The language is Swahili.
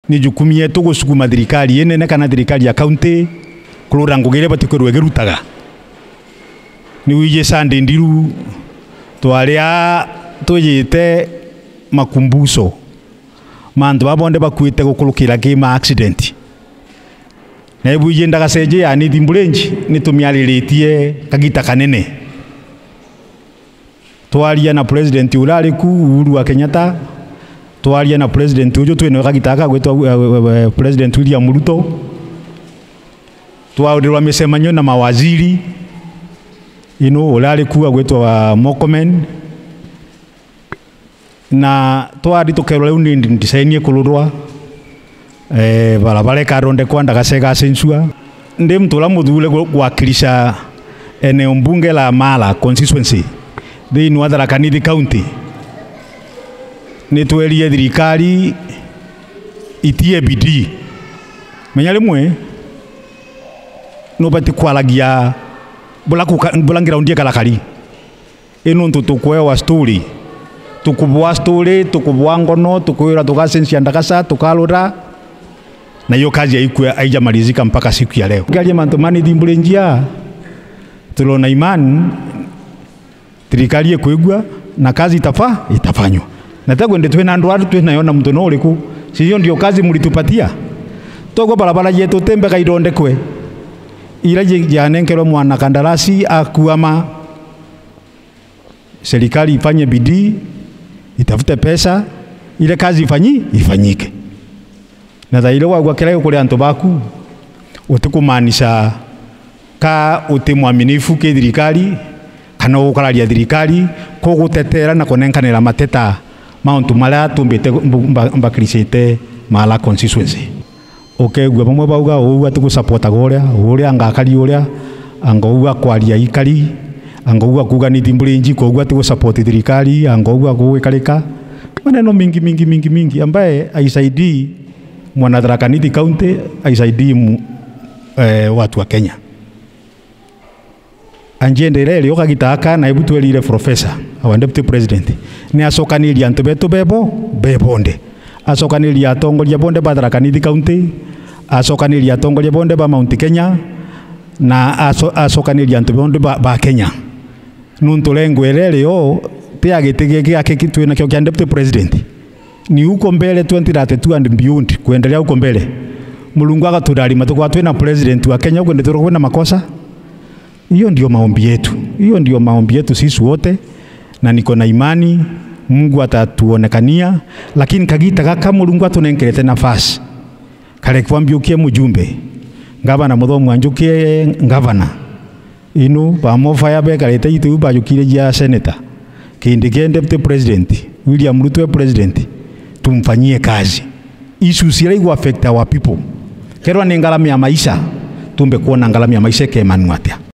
ni jukumu yetu gusukuma thirikari yenene kana thirikari ya county kurura ngugire batikwerwe gerutaga ni wije Sunday Ndiru twaria tuyite makumbuso mandu babonde bakwite gukulukira kima accident na ibuje ndagaseje ya ni dimbulenji ni tumiariritie kagita kanene twaria na president urari ku Uhuru wa Kenyatta twaria na president ujo twene kagitaka gwetwa president William Ruto twaurwa misemanyo na mawaziri urari ku gwetwa Mokomen na twari tukerwa undi design kulurwa barabara karonde kwanda gasega sensua ndi mtula muthule gwakilisha eneo mbunge la Mala constituency thini wa Tharaka Nithi county ni twerie thirikari itie bidii menya rimwe no bati kwalagia bulangira undie kalakari ino ntutukwewa story tukubwa story tukubwa ngono tukwira tugasensia ndagasa tukalura na hiyo kazi haikuwa haijamalizika mpaka siku ya leo. Gari mantomani dimbulenjia tulona imani serikali kuigwa na kazi itafanywa. Nataka ende tuwe na ndoa tunaiona mtu no uliku. Sio ndio kazi mlitupatia. Togo barabara yetu tembe kaidondekwe. Ila janenkerwa mwana kandarasi akuama serikali ifanye bidii itafute pesa ile kazi ifanyike. Na thailo wagwa kila kule antu baku utikumanisha ka utimwaminifu ke thirikari kana ukararia thirikari ko gutetera na konenkanira mateta mauntu mala tumbite mbakrisite Mala constituency okegwa bamwe bauga uga atugusupport goria ngakari uria angouga kwaria ikari angouga kuga ni dimbulenji kuga atugusupport thirikari angouga kuikarika maneno mingi ambaye aisaidii mwana Tharaka Nithi county aisaidii watu wa Kenya. Anjendere leo kagitaka na ibu twelire professor our deputy president ni asokaniria antu betu bebonde asokaniria atongoria bonde ba Tharaka Nithi county asokaniria atongoria bonde ba Mount Kenya na asokaniria antu bonde ba Kenya nuntu lengwere leo pia gitige akikitwe na kyo kya deputy president ni uko mbele 2032 and beyond kuendelea huko mbele. Mulungu akaturalima tukwa twena president wa Kenya kwende turokuwa na makosa. Hiyo ndio maombi yetu sisi wote na niko na imani Mungu atatuonekania, lakini kagita kaka Mulungu atunenkerete nafasi kale kwambiukie mujumbe ngavana muthomu anjukie ngavana inu bamofa yabe kalete itu bajukire ya senator kindi deputy president William Ruto president tumfanyie kazi issues ile iko affect our people kerwa ni ngalami ya maisha tumbe kuona ngalami ya maisha ke manuatia.